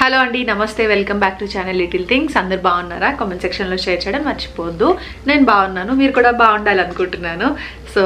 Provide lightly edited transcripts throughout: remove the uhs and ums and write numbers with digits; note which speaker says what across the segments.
Speaker 1: Hello అండి, నమస్తే, welcome back to channel little things. అందరు బాగున్నారా? కామెంట్ సెక్షన్లో షేర్ చేయడం మర్చిపోవద్దు. నేను బాగున్నాను, మీరు కూడా బాగుండాలనుకుంటున్నాను. సో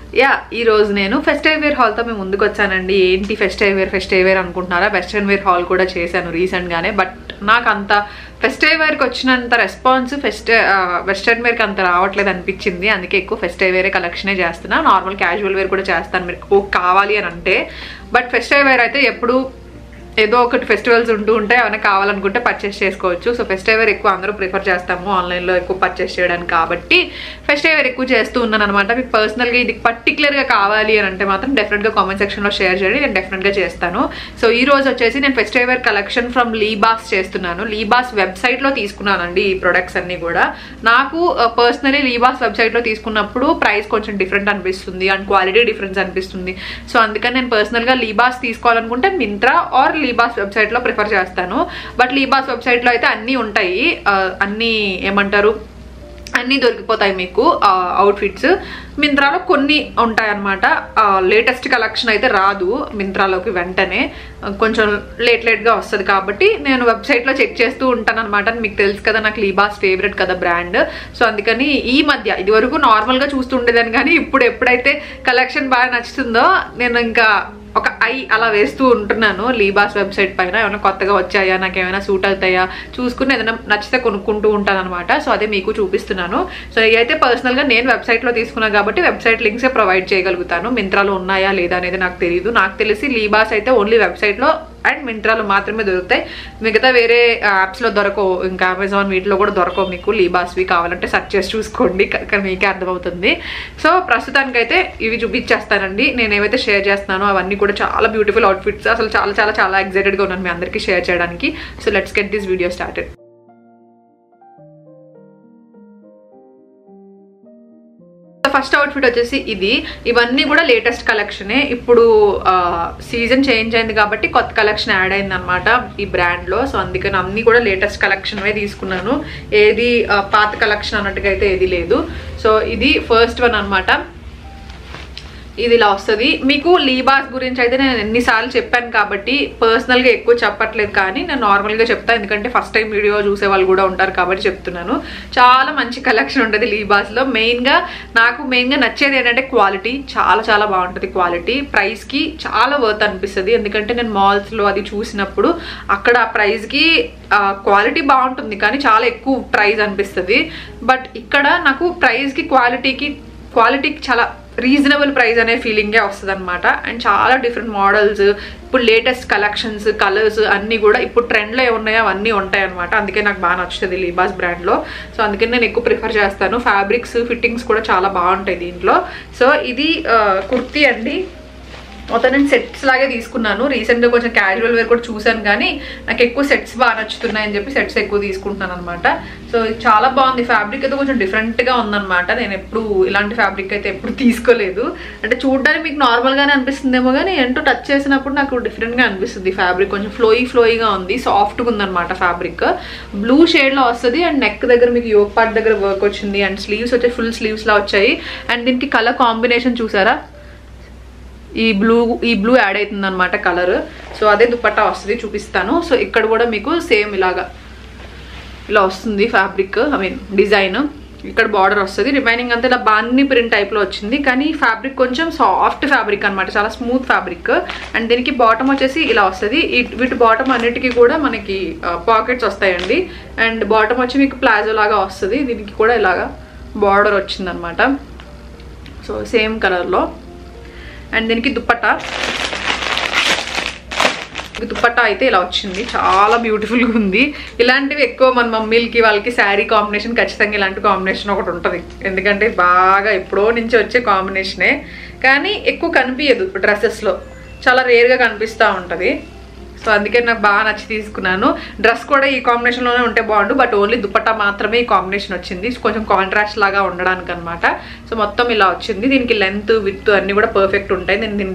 Speaker 1: ఈరోజు నేను ఫెస్టివ్ వేర్ హాల్తో మేము ముందుకు వచ్చానండి. ఏంటి ఫెస్టివ్ వేర్ అనుకుంటున్నారా? వెస్ట్రన్ వేర్ హాల్ కూడా చేశాను రీసెంట్గానే. బట్ నాకు అంత ఫెస్టివ్ వేర్కి వచ్చినంత రెస్పాన్స్ వెస్ట్రన్ వేర్కి అంత రావట్లేదు అనిపించింది. అందుకే ఎక్కువ ఫెస్టివ్ వేరే కలెక్షనే చేస్తున్నా. నార్మల్ క్యాజువల్ వేర్ కూడా చేస్తాను మీకు కావాలి అని అంటే. బట్ ఫెస్టివ్ వేర్ అయితే ఎప్పుడు ఏదో ఒకటి ఫెస్టివల్స్ ఉంటూ ఉంటాయి, ఏమైనా కావాలనుకుంటే పర్చేస్ చేసుకోవచ్చు. సో ఫెస్టివ్ వేర్ ఎక్కువ అందరూ ప్రిఫర్ చేస్తాము ఆన్లైన్లో ఎక్కువ పర్చేస్ చేయడానికి, కాబట్టి ఫెస్టివ్ వేర్ ఎక్కువ చేస్తూ ఉన్నాను అనమాట. మీకు పర్సనల్గా ఇది పర్టికులర్గా కావాలి అని అంటే మాత్రం డెఫినెట్గా కామెంట్ సెక్షన్లో షేర్ చేయండి, నేను డెఫినెట్గా చేస్తాను. సో ఈ రోజు వచ్చేసి నేను festive wear collection from Libas చేస్తున్నాను. లీబాస్ వెబ్సైట్లో తీసుకున్నానండి ఈ ప్రొడక్ట్స్ అన్ని కూడా. నాకు పర్సనలీ లీబాస్ వెబ్సైట్లో తీసుకున్నప్పుడు ప్రైస్ కొంచెం డిఫరెంట్ అనిపిస్తుంది అండ్ క్వాలిటీ డిఫరెన్స్ అనిపిస్తుంది. సో అందుకని నేను పర్సనల్గా లీబాస్ తీసుకోవాలనుకుంటే మింత్రా ఆర్ లీబాస్ వెబ్సైట్ లో ప్రిఫర్ చేస్తాను. బట్ లీబాస్ వెబ్సైట్ లో అయితే అన్ని ఉంటాయి, అన్ని ఏమంటారు, అన్నీ దొరికిపోతాయి మీకు అవుట్ఫిట్స్. మింత్రాలో కొన్ని ఉంటాయి అన్నమాట. లేటెస్ట్ కలెక్షన్ అయితే రాదు మింత్రాలోకి వెంటనే, కొంచెం లేట్గా వస్తుంది. కాబట్టి నేను వెబ్సైట్లో చెక్ చేస్తూ ఉంటాను అనమాట. మీకు తెలుసు కదా, నాకు లీబాస్ ఫేవరెట్ కదా బ్రాండ్. సో అందుకని ఈ మధ్య ఇది వరకు నార్మల్గా చూస్తుండేదాన్ని, కానీ ఇప్పుడు ఎప్పుడైతే కలెక్షన్ బాగా నచ్చుతుందో నేను ఇంకా ఒక అలా వేస్తూ ఉంటున్నాను లీబాస్ వెబ్సైట్ పైన. ఏమైనా కొత్తగా వచ్చాయా, నాకు ఏమైనా సూట్ అవుతాయా చూసుకుని ఏదైనా నచ్చితే కొనుక్కుంటూ ఉంటాను అనమాట. సో అదే మీకు చూపిస్తున్నాను. సో ఇదైతే పర్సనల్గా నేను వెబ్సైట్లో తీసుకున్నాను కాబట్టి వెబ్సైట్ లింక్సే ప్రొవైడ్ చేయగలుగుతాను. మింత్రాలో ఉన్నాయా లేదా అనేది నాకు తెలియదు. నాకు తెలిసి లీబాస్ అయితే ఓన్లీ వెబ్సైట్లో అండ్ మింత్రాలో మాత్రమే దొరుకుతాయి. మిగతా వేరే యాప్స్లో దొరకవు, ఇంకా అమెజాన్ వీటిలో కూడా దొరకవు మీకు. లీబాస్వి కావాలంటే సెర్చ్ చేసి చూసుకోండి, మీకే అర్థమవుతుంది. సో ప్రస్తుతానికైతే ఇవి చూపించేస్తానండి. నేను ఏవైతే షేర్ చేస్తున్నానో అవన్నీ కూడా చాలా బ్యూటిఫుల్ అవుట్ఫిట్స్. అసలు చాలా చాలా చాలా ఎక్సైటెడ్గా ఉన్నాను మీ అందరికీ షేర్ చేయడానికి. So let's get this video started. First outfit వచ్చేసి ఇది. ఇవన్నీ కూడా లేటెస్ట్ కలెక్షనే. ఇప్పుడు సీజన్ చేంజ్ అయింది కాబట్టి కొత్త కలెక్షన్ యాడ్ అయింది అనమాట ఈ బ్రాండ్లో. సో అందుకని అన్ని కూడా లేటెస్ట్ కలెక్షన్వే తీసుకున్నాను. ఏది పాత కలెక్షన్ అన్నట్టుగా అయితే ఏది లేదు. సో ఇది ఫస్ట్ వన్ అనమాట. ఇది ఇలా వస్తుంది. మీకు లీబాస్ గురించి అయితే నేను ఎన్నిసార్లు చెప్పాను కాబట్టి పర్సనల్గా ఎక్కువ చెప్పట్లేదు, కానీ నేను నార్మల్గా చెప్తాను, ఎందుకంటే ఫస్ట్ టైం వీడియో చూసే వాళ్ళు కూడా ఉంటారు కాబట్టి చెప్తున్నాను. చాలా మంచి కలెక్షన్ ఉంటుంది లీబాస్లో. నాకు మెయిన్గా నచ్చేది ఏంటంటే క్వాలిటీ. చాలా చాలా బాగుంటుంది క్వాలిటీ. ప్రైస్కి చాలా వర్త్ అనిపిస్తుంది, ఎందుకంటే నేను మాల్స్లో అది చూసినప్పుడు అక్కడ ప్రైస్కి క్వాలిటీ బాగుంటుంది కానీ చాలా ఎక్కువ ప్రైస్ అనిపిస్తుంది. బట్ ఇక్కడ నాకు ప్రైస్కి క్వాలిటీకి చాలా రీజనబుల్ ప్రైస్ అనే ఫీలింగే వస్తుంది అనమాట. అండ్ చాలా డిఫరెంట్ మోడల్స్, ఇప్పుడు లేటెస్ట్ కలెక్షన్స్, కలర్స్ అన్నీ కూడా ఇప్పుడు ట్రెండ్లో ఏమున్నాయో అవన్నీ ఉంటాయి అనమాట. అందుకే నాకు బాగా నచ్చుతుంది లీబాస్ బ్రాండ్లో. సో అందుకని నేను ఎక్కువ ప్రిఫర్ చేస్తాను. ఫ్యాబ్రిక్స్, ఫిట్టింగ్స్ కూడా చాలా బాగుంటాయి దీంట్లో. సో ఇది కుర్తీ అండి. మొత్తం నేను సెట్స్ లాగే తీసుకున్నాను. రీసెంట్గా కొంచెం క్యాజువల్ వేర్ కూడా చూసాను, కానీ నాకు ఎక్కువ సెట్స్ బాగా నచ్చుతున్నాయని చెప్పి సెట్స్ ఎక్కువ తీసుకుంటున్నాను అనమాట. సో చాలా బాగుంది. ఫ్యాబ్రిక్ అయితే కొంచెం డిఫరెంట్గా ఉందన్నమాట. నేను ఎప్పుడు ఇలాంటి ఫ్యాబ్రిక్ అయితే ఎప్పుడు తీసుకోలేదు. అంటే చూడడానికి మీకు నార్మల్గానే అనిపిస్తుందేమో, కానీ ఏంటో టచ్ చేసినప్పుడు నాకు డిఫరెంట్గా అనిపిస్తుంది. ఫ్యాబ్రిక్ కొంచెం ఫ్లోయిగా ఉంది, సాఫ్ట్గా ఉందన్నమాట ఫ్యాబ్రిక్. బ్లూ షేడ్లో వస్తుంది అండ్ నెక్ దగ్గర మీకు యోక్ పార్ట్ దగ్గర వర్క్ వచ్చింది అండ్ స్లీవ్స్ వచ్చి ఫుల్ స్లీవ్స్లా వచ్చాయి. అండ్ దీనికి కలర్ కాంబినేషన్ చూసారా, ఈ బ్లూ యాడ్ అవుతుంది అనమాట కలర్. సో అదే దుపట్టా వస్తుంది, చూపిస్తాను. సో ఇక్కడ కూడా మీకు సేమ్ ఇలా వస్తుంది ఫ్యాబ్రిక్, డిజైన్. ఇక్కడ బార్డర్ వస్తుంది, రిమైనింగ్ అంతా ఇలా బాన్ని ప్రింట్ టైప్లో వచ్చింది. కానీ ఫ్యాబ్రిక్ కొంచెం సాఫ్ట్ ఫ్యాబ్రిక్ అనమాట, చాలా స్మూత్ ఫ్యాబ్రిక్. అండ్ దీనికి బాటమ్ వచ్చేసి ఇలా వస్తుంది. వీటి బాటమ్ అన్నిటికీ కూడా మనకి పాకెట్స్ వస్తాయండి. అండ్ బాటమ్ వచ్చి మీకు ప్లాజో లాగా వస్తుంది. దీనికి కూడా ఇలాగా బార్డర్ వచ్చింది అనమాట. సో సేమ్ కలర్లో. అండ్ దీనికి దుపట్టా అయితే ఇలా వచ్చింది, చాలా బ్యూటిఫుల్గా ఉంది. ఇలాంటివి ఎక్కువ మన మమ్మీలకి వాళ్ళకి శారీ కాంబినేషన్ ఖచ్చితంగా ఇలాంటి కాంబినేషన్ ఒకటి ఉంటుంది, ఎందుకంటే బాగా ఎప్పుడో నుంచి వచ్చే కాంబినేషనే. కానీ ఎక్కువ కనిపించదు డ్రెస్సెస్లో, చాలా రేర్గా కనిపిస్తూ ఉంటుంది. సో అందుకే నాకు బాగా నచ్చి తీసుకున్నాను. డ్రెస్ కూడా ఈ కాంబినేషన్లోనే ఉంటే బాగుండు, బట్ ఓన్లీ దుపట్టా మాత్రమే ఈ కాంబినేషన్ వచ్చింది, కొంచెం కాంట్రాస్ట్ లాగా ఉండడానికి అనమాట. సో మొత్తం ఇలా వచ్చింది. దీనికి లెంత్, విడ్త్ అన్నీ కూడా పర్ఫెక్ట్ ఉంటాయి. నేను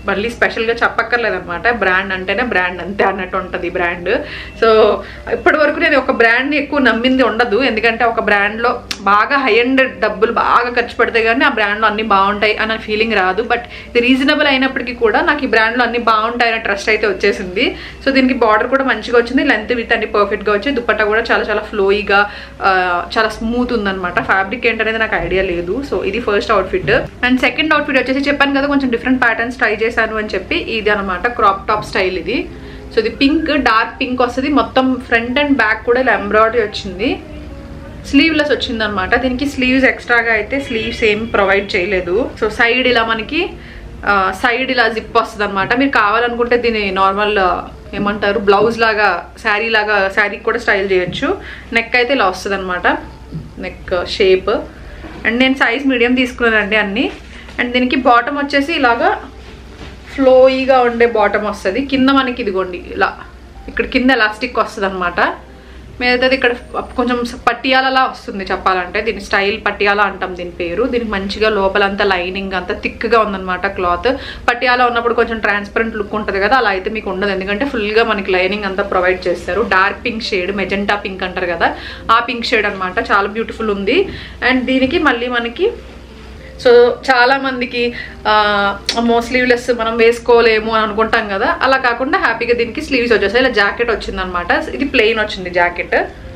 Speaker 1: మళ్ళీ స్పెషల్గా చెప్పక్కర్లేదన్నమాట. బ్రాండ్ అంటేనే బ్రాండ్ అంతే అన్నట్టు ఉంటుంది బ్రాండ్. సో ఇప్పటి వరకు నేను ఒక బ్రాండ్ని ఎక్కువ నమ్మింది ఉండదు, ఎందుకంటే ఒక బ్రాండ్లో బాగా హై అండ్ డబ్బులు బాగా ఖర్చు పెడితే కానీ ఆ బ్రాండ్లో అన్ని బాగుంటాయి అన్న ఫీలింగ్ రాదు. బట్ ఇది రీజనబుల్ అయినప్పటికీ కూడా నాకు ఈ బ్రాండ్లో అన్ని బాగుంటాయి అనే ట్రస్ట్ అయితే వచ్చేసింది. సో దీనికి బార్డర్ కూడా మంచిగా వచ్చింది, లెంత్ విత్ అన్ని పర్ఫెక్ట్గా వచ్చి, దుపట్టా కూడా చాలా చాలా ఫ్లోయిగా చాలా స్మూత్ ఉందన్నమాట. ఫ్యాబ్రిక్ ఏంటనేది నాకు ఐడియా లేదు. సో ఇది first outfit. And second outfit వచ్చేసి చెప్పాను కదా కొంచెం డిఫరెంట్ ప్యాటర్న్స్ ట్రై చేశాను అని చెప్పి, ఇది అనమాట క్రాప్ టాప్ స్టైల్ ఇది. సో ఇది పింక్, డార్క్ పింక్ వస్తుంది, మొత్తం ఫ్రంట్ అండ్ బ్యాక్ కూడా ఇలా ఎంబ్రాయిడరీ వచ్చింది, స్లీవ్లెస్ వచ్చింది అనమాట. దీనికి స్లీవ్స్ ఎక్స్ట్రాగా అయితే స్లీవ్స్ ఏం ప్రొవైడ్ చేయలేదు. సో సైడ్ ఇలా మనకి సైడ్ ఇలా జిప్ వస్తుంది అనమాట. మీరు కావాలనుకుంటే దీని నార్మల్ ఏమంటారు బ్లౌజ్ లాగా శారీకి కూడా స్టైల్ చేయొచ్చు. నెక్ అయితే ఇలా వస్తుంది అనమాట, నెక్ షేప్. అండ్ నేను సైజ్ మీడియం తీసుకున్నానండి అన్ని. అండ్ దీనికి బాటమ్ వచ్చేసి ఇలాగా ఫ్లోయిగా ఉండే బాటమ్ వస్తుంది. కింద మనకి ఇదిగోండి ఇలా ఇక్కడ కింద ఎలాస్టిక్ వస్తుంది అనమాట. మీదైతే ఇక్కడ కొంచెం పట్టియాలలా వస్తుంది చెప్పాలంటే, దీని స్టైల్ పట్టియాలా అంటాం దీని పేరు. దీనికి మంచిగా లోపలంతా లైనింగ్ అంతా థిక్గా ఉందన్నమాట క్లాత్. పట్టియాలా ఉన్నప్పుడు కొంచెం ట్రాన్స్పరెంట్ లుక్ ఉంటుంది కదా, అలా అయితే మీకు ఉండదు, ఎందుకంటే ఫుల్గా మనకి లైనింగ్ అంతా ప్రొవైడ్ చేస్తారు. Dark pink shade, magenta pink అంటారు కదా, ఆ పింక్ షేడ్ అనమాట. చాలా బ్యూటిఫుల్ ఉంది. అండ్ దీనికి మళ్ళీ మనకి సో చాలా మందికి స్లీవ్లెస్ మనం వేసుకోలేము అని అనుకుంటాం కదా, అలా కాకుండా హ్యాపీగా దీనికి స్లీవ్స్ వచ్చేసాయి. ఇలా జాకెట్ వచ్చింది అనమాట. ఇది ప్లెయిన్ వచ్చింది జాకెట్.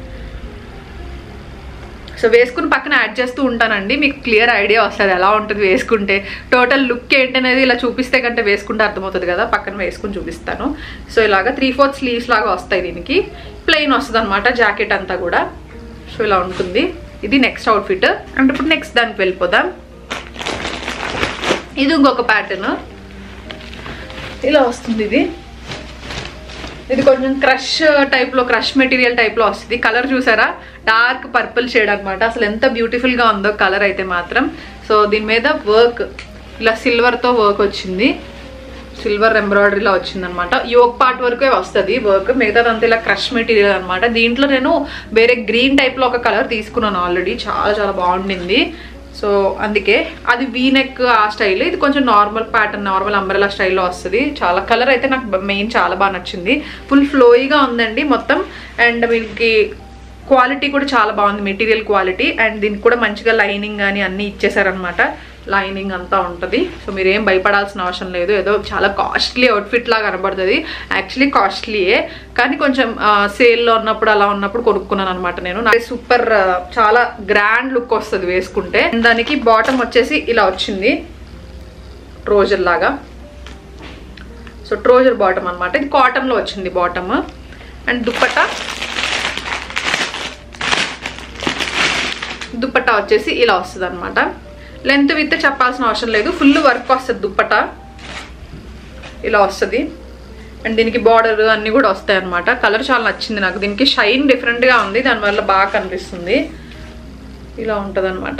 Speaker 1: సో వేసుకుని పక్కన యాడ్ చేస్తూ ఉంటానండి, మీకు క్లియర్ ఐడియా వస్తుంది ఎలా ఉంటుంది వేసుకుంటే. టోటల్ లుక్ ఏంటనేది ఇలా చూపిస్తే కంటే వేసుకుంటే అర్థమవుతుంది కదా, పక్కన వేసుకుని చూపిస్తాను. సో ఇలాగా 3/4 స్లీవ్స్ లాగా వస్తాయి. దీనికి ప్లెయిన్ వస్తుంది అనమాట జాకెట్ అంతా కూడా. సో ఇలా ఉంటుంది. ఇది నెక్స్ట్ అవుట్ఫిట్. అంటే ఇప్పుడు నెక్స్ట్ దానికి వెళ్ళిపోదాం. ఇది ఇంకొక ప్యాటర్న్ ఇలా వస్తుంది. ఇది కొంచెం క్రష్ టైప్లో, క్రష్ మెటీరియల్ టైప్లో వస్తుంది. కలర్ చూసారా, డార్క్ పర్పుల్ షేడ్ అనమాట. అసలు ఎంత బ్యూటిఫుల్గా ఉందో కలర్ అయితే మాత్రం. సో దీని మీద వర్క్ ఇలా సిల్వర్తో వర్క్ వచ్చింది, సిల్వర్ ఎంబ్రాయిడరీలా వచ్చింది అనమాట. యోక్ పార్ట్ వరకే వస్తుంది వర్క్, మిగతాదంతా ఇలా క్రష్ మెటీరియల్ అనమాట. దీంట్లో నేను వేరే గ్రీన్ టైప్లో ఒక కలర్ తీసుకున్నాను ఆల్రెడీ, చాలా చాలా బాగుండింది. సో అందుకే అది వీ నెక్ ఆ స్టైల్. ఇది కొంచెం నార్మల్ ప్యాటర్న్, నార్మల్ అంబ్రెలా స్టైల్లో వస్తుంది. చాలా కలర్ అయితే నాకు మెయిన్ చాలా బాగా నచ్చింది. ఫుల్ ఫ్లోయిగా ఉందండి మొత్తం. అండ్ మీకు క్వాలిటీ కూడా చాలా బాగుంది, మెటీరియల్ క్వాలిటీ. అండ్ దీనికి కూడా మంచిగా లైనింగ్ కానీ అన్నీ ఇచ్చేసారనమాట. లైనింగ్ అంతా ఉంటుంది. సో మీరు ఏం భయపడాల్సిన అవసరం లేదు. ఏదో చాలా కాస్ట్లీ అవుట్ఫిట్ లాగా కనబడుతుంది, యాక్చువల్లీ కాస్ట్లీయే, కానీ కొంచెం సేల్లో ఉన్నప్పుడు అలా ఉన్నప్పుడు కొనుక్కున్నాను అనమాట నేను. నాకు సూపర్ చాలా గ్రాండ్ లుక్ వస్తుంది వేసుకుంటే. దానికి బాటమ్ వచ్చేసి ఇలా వచ్చింది ట్రోజర్ లాగా. సో ట్రోజర్ బాటమ్ అనమాట. ఇది కాటన్లో వచ్చింది బాటమ్. అండ్ దుప్పట్టా వచ్చేసి ఇలా వస్తుంది అనమాట. లెంత్ విత్ చెప్పాల్సిన అవసరం లేదు, ఫుల్ వర్క్ వస్తుంది దుప్పట్టా ఇలా వస్తుంది. అండ్ దీనికి బార్డర్ అన్నీ కూడా వస్తాయి అనమాట. కలర్ చాలా నచ్చింది నాకు. దీనికి షైన్ డిఫరెంట్గా ఉంది, దానివల్ల బాగా కనిపిస్తుంది. ఇలా ఉంటుంది అనమాట.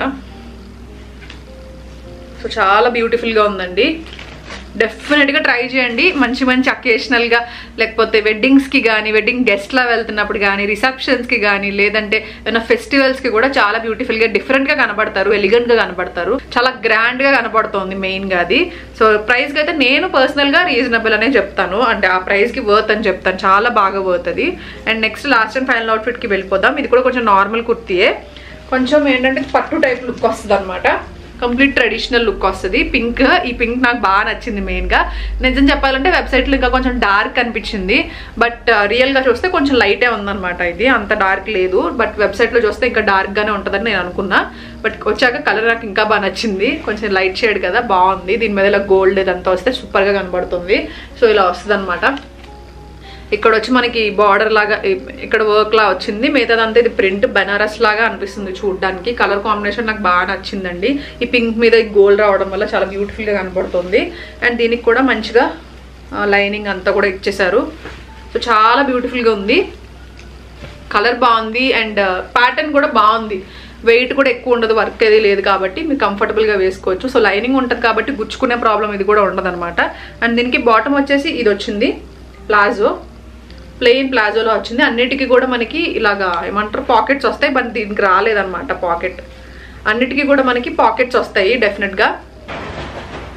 Speaker 1: సో చాలా బ్యూటిఫుల్గా ఉందండి. డెఫినెట్గా ట్రై చేయండి. మంచి మంచి అకేషనల్గా, లేకపోతే వెడ్డింగ్స్కి కానీ, వెడ్డింగ్ గెస్ట్లా వెళ్తున్నప్పుడు కానీ, రిసెప్షన్స్కి కానీ, లేదంటే ఏమైనా ఫెస్టివల్స్కి కూడా చాలా బ్యూటిఫుల్గా డిఫరెంట్గా కనబడతారు, ఎలిగెంట్గా కనబడతారు, చాలా గ్రాండ్గా కనబడుతుంది మెయిన్గా అది. సో ప్రైస్కి అయితే నేను పర్సనల్గా రీజనబుల్ అనే చెప్తాను, అంటే ఆ ప్రైస్కి వర్త్ అని చెప్తాను, చాలా బాగా వర్త్ అది. And next last and final అవుట్ఫిట్కి వెళ్ళిపోదాం. ఇది కూడా కొంచెం నార్మల్ కుర్తీయే, కొంచెం ఏంటంటే పట్టు టైప్ లుక్ వస్తుంది అనమాట. కంప్లీట్ ట్రెడిషనల్ లుక్ వస్తుంది. పింక్, ఈ పింక్ నాకు బాగా నచ్చింది మెయిన్గా. నిజం చెప్పాలంటే వెబ్సైట్లో ఇంకా కొంచెం డార్క్ అనిపించింది, బట్ రియల్గా చూస్తే కొంచెం లైటే ఉందన్నమాట. ఇది అంత డార్క్ లేదు, బట్ వెబ్సైట్లో చూస్తే ఇంకా డార్క్గానే ఉంటుందని నేను అనుకున్నా. బట్ వచ్చాక కలర్ నాకు ఇంకా బాగా నచ్చింది, కొంచెం లైట్ షేడ్ కదా, బాగుంది. దీని మీద ఇలా గోల్డ్ ఇదంతా వస్తే సూపర్గా కనబడుతుంది. సో ఇలా వస్తుంది అనమాట. ఇక్కడ వచ్చి మనకి బార్డర్ లాగా ఇక్కడ వర్క్ లా వచ్చింది, మిగతాదంతా ఇది ప్రింట్ బెనారస్ లాగా అనిపిస్తుంది చూడడానికి. కలర్ కాంబినేషన్ నాకు బాగా నచ్చిందండి. ఈ పింక్ మీద ఈ గోల్డ్ రావడం వల్ల చాలా బ్యూటిఫుల్గా కనబడుతుంది. అండ్ దీనికి కూడా మంచిగా లైనింగ్ అంతా కూడా ఇచ్చేసారు. సో చాలా బ్యూటిఫుల్గా ఉంది, కలర్ బాగుంది. అండ్ ప్యాటర్న్ కూడా బాగుంది, వెయిట్ కూడా ఎక్కువ ఉండదు, వర్క్ ఏది లేదు కాబట్టి మీరు కంఫర్టబుల్గా వేసుకోవచ్చు. సో లైనింగ్ ఉంటుంది కాబట్టి గుచ్చుకునే ప్రాబ్లం ఇది కూడా ఉండదు అనమాట. అండ్ దీనికి బాటమ్ వచ్చేసి ఇది వచ్చింది ప్లాజో, ప్లెయిన్ ప్లాజోలో వచ్చింది. అన్నిటికీ కూడా మనకి ఇలాగా ఏమంటారు పాకెట్స్ వస్తాయి, బట్ దీనికి రాలేదన్నమాట పాకెట్. అన్నిటికీ కూడా మనకి పాకెట్స్ వస్తాయి డెఫినెట్గా. సో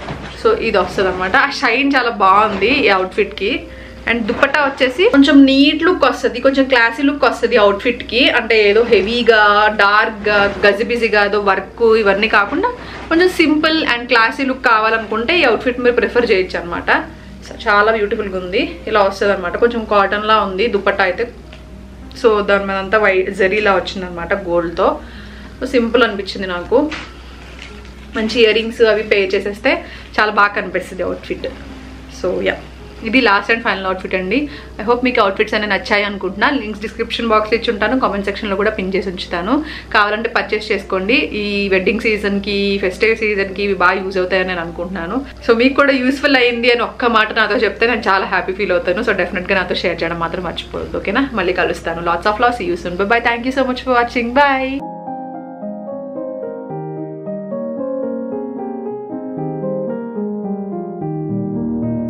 Speaker 1: సో ఇది వస్తుంది అనమాట. ఆ షైన్ చాలా బాగుంది ఈ అవుట్ఫిట్కి. అండ్ దుపట్టా వచ్చేసి కొంచెం నీట్ లుక్ వస్తుంది, కొంచెం క్లాసీ లుక్ వస్తుంది అవుట్ఫిట్కి. అంటే ఏదో హెవీగా డార్క్గా గజిబిజిగా ఏదో వర్క్ ఇవన్నీ కాకుండా కొంచెం సింపుల్ అండ్ క్లాసీ లుక్ కావాలనుకుంటే ఈ అవుట్ఫిట్ మీరు ప్రిఫర్ చేయొచ్చు అనమాట. చాలా బ్యూటిఫుల్గా ఉంది. ఇలా వస్తుంది అనమాట. కొంచెం కాటన్లా ఉంది దుపట్టా అయితే. సో దాని మీద అంతా వైట్ జరీలా వచ్చింది అనమాట గోల్డ్తో. సో సింపుల్ అనిపించింది నాకు. మంచి ఇయర్ రింగ్స్ అవి పే చేసేస్తే చాలా బాగా కనిపిస్తుంది అవుట్ఫిట్. సో యా, ఇది లాస్ట్ అండ్ ఫైనల్ అవుట్ఫిట్ అండి. ఐ హోప్ మీకు అవుట్ఫిట్స్ అనేవి నచ్చాయి అనుకుంటున్నా. లింక్స్ డిస్క్రిప్షన్ బాక్స్లో ఇచ్చి ఉంటాను, కామెంట్ సెక్షన్లో కూడా పిన్ చేసి ఉంచుతాను. కావాలంటే పర్చేస్ చేసుకోండి. ఈ వెడ్డింగ్ సీజన్కి, ఫెస్టివ్ సీజన్కి ఇవి బాగా యూజ్ అవుతాయని నేను అనుకుంటున్నాను. సో మీకు కూడా యూస్ఫుల్ అయింది అని ఒక్క మాట నాతో చెప్తే నేను చాలా హ్యాపీ ఫీల్ అవుతాను. సో డెఫినెట్గా నాతో షేర్ చేయడం మాత్రం మర్చిపోవద్దు. ఓకేనా? మళ్ళీ కలుస్తాను. Lots of love. See you soon. Bye. Thank you so much for watching. Bye.